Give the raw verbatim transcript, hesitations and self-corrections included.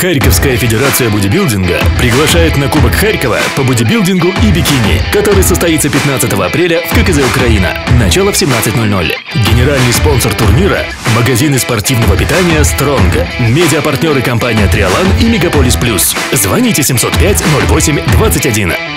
Харьковская федерация бодибилдинга приглашает на Кубок Харькова по бодибилдингу и бикини, который состоится пятнадцатого апреля в ка ка зэ Украина. Начало в семнадцать ноль ноль. Генеральный спонсор турнира – магазины спортивного питания «Стронг». Медиапартнеры компания «Триолан» и «Мегаполис Плюс». Звоните семьсот пять ноль восемь двадцать один.